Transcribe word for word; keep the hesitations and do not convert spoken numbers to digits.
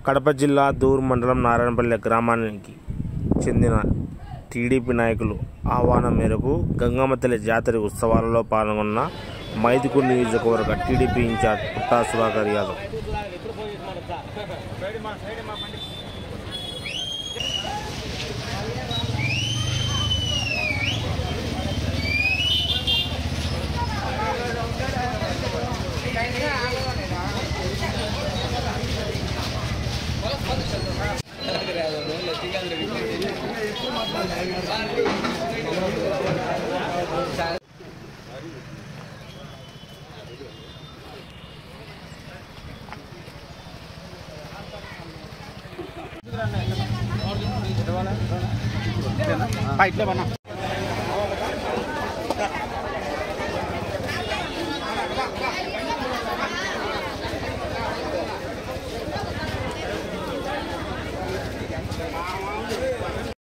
కడప జిల్లా దూర్ మండలం నారాయణపల్లె గ్రామానికి చెందిన టీడీపీ నాయకులు ఆహ్వానం మేరకు గంగమ్మ తల్లి జాతర ఉత్సవాలలో పాల్గొన్న మైదుకూరు నియోజకవర్గ TDP incharge Putta Sudhakar Yadav pipe बना